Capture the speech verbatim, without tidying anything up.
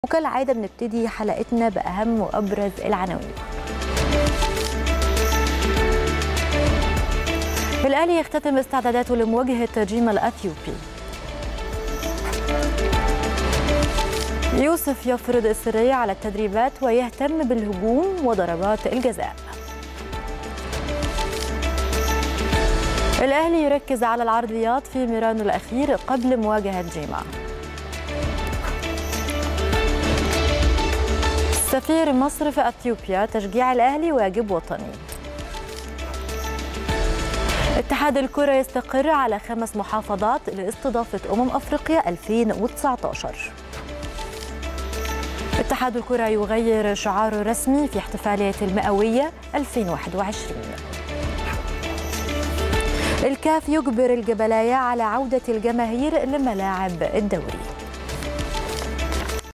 وكالعادة بنبتدي حلقتنا بأهم وأبرز العناوين. الأهلي يختتم استعداداته لمواجهة جيما الأثيوبي. يوسف يفرض السرية على التدريبات ويهتم بالهجوم وضربات الجزاء. الأهلي يركز على العرضيات في ميرانو الأخير قبل مواجهة جيما. سفير مصر في أثيوبيا: تشجيع الأهلي واجب وطني. اتحاد الكرة يستقر على خمس محافظات لاستضافة أمم أفريقيا ألفين وتسعة عشر. اتحاد الكرة يغير شعاره الرسمي في احتفالية المئوية ألفين وواحد وعشرين. الكاف يجبر الجبلاية على عودة الجماهير لملاعب الدوري.